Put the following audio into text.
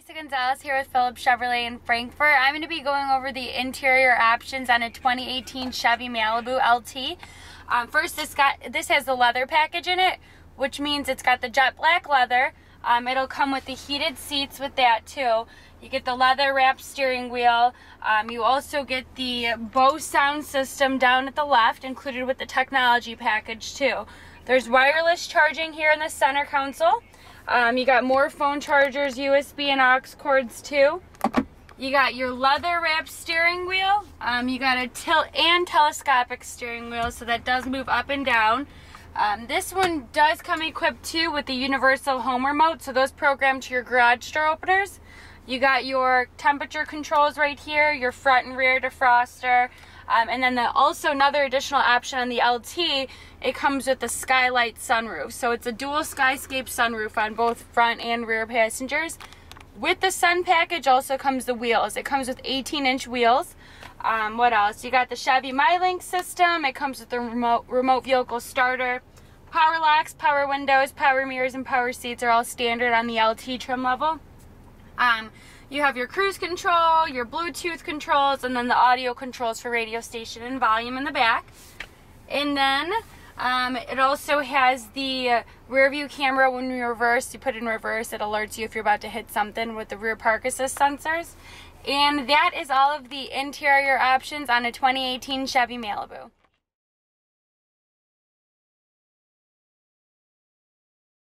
Lisa Gonzalez here with Phillips Chevrolet in Frankfort. I'm going to be going over the interior options on a 2018 Chevy Malibu LT. First, this has the leather package in it, which means it's got the jet black leather. It'll come with the heated seats with that too. You get the leather wrapped steering wheel. You also get the Bose sound system down at the left, included with the technology package too. There's wireless charging here in the center console. You got more phone chargers, USB and aux cords too. You got your leather wrapped steering wheel. You got a tilt and telescopic steering wheel, so that does move up and down. This one does come equipped too with the universal home remote, so those program to your garage door openers. You got your temperature controls right here, your front and rear defroster, and then also another additional option on the LT, it comes with the skylight sunroof. So it's a dual skyscape sunroof on both front and rear passengers. With the sun package also comes the wheels. It comes with 18-inch wheels. What else? You got the Chevy Malibu system. It comes with the remote vehicle starter. Power locks, power windows, power mirrors, and power seats are all standard on the LT trim level. You have your cruise control, your Bluetooth controls, and then the audio controls for radio station and volume in the back. And then it also has the rear view camera. When you reverse, you put it in reverse, it alerts you if you're about to hit something with the rear park assist sensors. And that is all of the interior options on a 2018 Chevy Malibu.